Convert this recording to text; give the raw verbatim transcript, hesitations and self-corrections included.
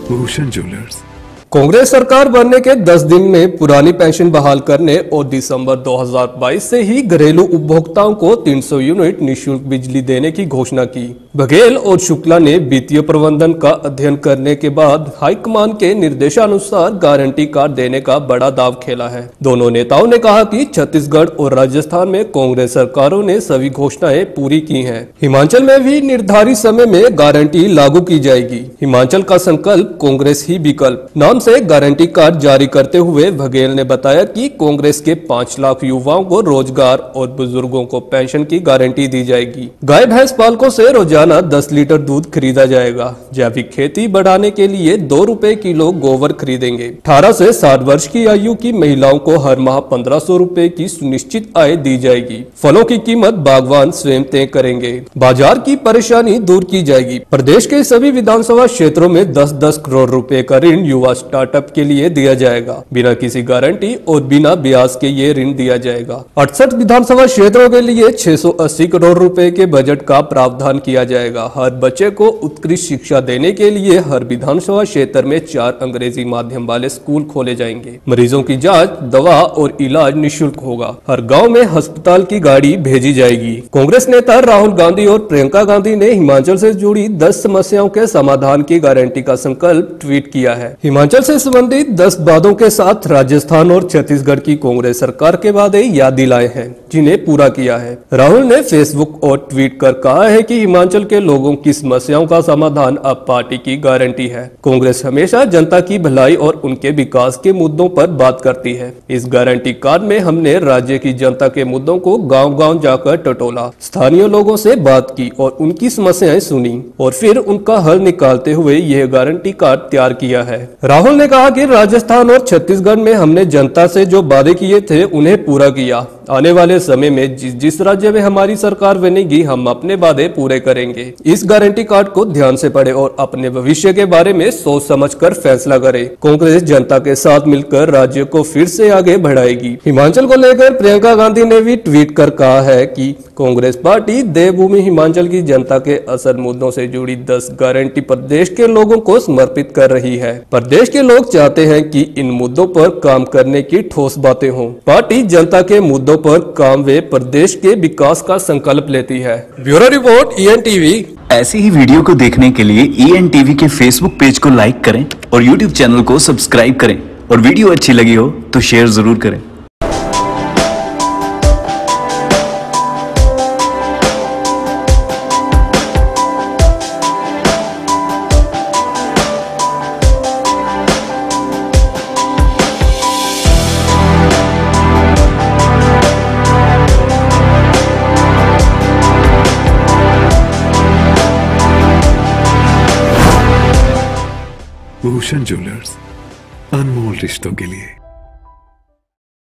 Bhushan jewellers. Congress सरकार बनने के दस दिन में पुरानी पेंशन बहाल करने और दिसंबर दो हज़ार बाईस से ही घरेलू उपभोक्ताओं को तीन सौ यूनिट निःशुल्क बिजली देने की घोषणा की। बघेल और शुक्ला ने वित्तीय प्रबंधन का अध्ययन करने के बाद हाईकमान के निर्देशानुसार गारंटी कार्ड देने का बड़ा दाव खेला है। दोनों नेताओं ने कहा कि छत्तीसगढ़ और राजस्थान में कांग्रेस सरकारों ने सभी घोषणाएं पूरी की हैं। हिमाचल में भी निर्धारित समय में गारंटी लागू की जाएगी। हिमाचल का संकल्प कांग्रेस ही विकल्प नाम से गारंटी कार्ड जारी करते हुए बघेल ने बताया कि कांग्रेस के पाँच लाख युवाओं को रोजगार और बुजुर्गों को पेंशन की गारंटी दी जाएगी। गाय भैंस पालकों से रोजाना दस लीटर दूध खरीदा जाएगा। जैविक खेती बढ़ाने के लिए दो रुपए किलो गोबर खरीदेंगे। अठारह से साठ वर्ष की आयु की महिलाओं को हर माह पंद्रह सौ रूपए की सुनिश्चित आय दी जाएगी। फलों की कीमत बागवान स्वयं तय करेंगे। बाजार की परेशानी दूर की जाएगी। प्रदेश के सभी विधानसभा क्षेत्रों में दस दस करोड़ रुपए का ऋण युवा स्टार्टअप के लिए दिया जाएगा। बिना किसी गारंटी और बिना ब्याज के ये ऋण दिया जाएगा। अड़सठ विधानसभा क्षेत्रों के लिए छह सौ अस्सी करोड़ रुपए के बजट का प्रावधान किया जाएगा। हर बच्चे को उत्कृष्ट शिक्षा देने के लिए हर विधानसभा क्षेत्र में चार अंग्रेजी माध्यम वाले स्कूल खोले जाएंगे। मरीजों की जांच, दवा और इलाज निःशुल्क होगा। हर गाँव में अस्पताल की गाड़ी भेजी जाएगी। कांग्रेस नेता राहुल गांधी और प्रियंका गांधी ने हिमाचल से जुड़ी दस समस्याओं के समाधान की गारंटी का संकल्प ट्वीट किया है। हिमाचल से संबंधित दस वादों के साथ राजस्थान और छत्तीसगढ़ की कांग्रेस सरकार के वादे याद दिलाए हैं, जिन्हें पूरा किया है। राहुल ने फेसबुक और ट्वीट कर कहा है कि हिमाचल के लोगों की समस्याओं का समाधान अब पार्टी की गारंटी है। कांग्रेस हमेशा जनता की भलाई और उनके विकास के मुद्दों पर बात करती है। इस गारंटी कार्ड में हमने राज्य की जनता के मुद्दों को गाँव-गाँव जाकर टटोला, स्थानीय लोगों से बात की और उनकी समस्याएं सुनी और फिर उनका हल निकालते हुए यह गारंटी कार्ड तैयार किया है। राहुल ने कहा कि राजस्थान और छत्तीसगढ़ में हमने जनता से जो वादे किए थे उन्हें पूरा किया। आने वाले समय में जिस जिस राज्य में हमारी सरकार बनेगी हम अपने वादे पूरे करेंगे। इस गारंटी कार्ड को ध्यान से पढ़े और अपने भविष्य के बारे में सोच समझकर फैसला करें। कांग्रेस जनता के साथ मिलकर राज्य को फिर से आगे बढ़ाएगी। हिमाचल को लेकर प्रियंका गांधी ने भी ट्वीट कर कहा है कि कांग्रेस पार्टी देवभूमि हिमाचल की जनता के असल मुद्दों से जुड़ी दस गारंटी प्रदेश के लोगों को समर्पित कर रही है। प्रदेश के लोग चाहते हैं कि इन मुद्दों पर काम करने की ठोस बातें हों। पार्टी जनता के मुद्दों पर काम वे प्रदेश के विकास का संकल्प लेती है। Bureau report, E N TV. ऐसी ही वीडियो को देखने के लिए ई एन टीवी के फेसबुक पेज को लाइक करें और यूट्यूब चैनल को सब्सक्राइब करें और वीडियो अच्छी लगी हो तो शेयर जरूर करें। भूषण ज्वेलर्स, अनमोल रिश्तों के लिए।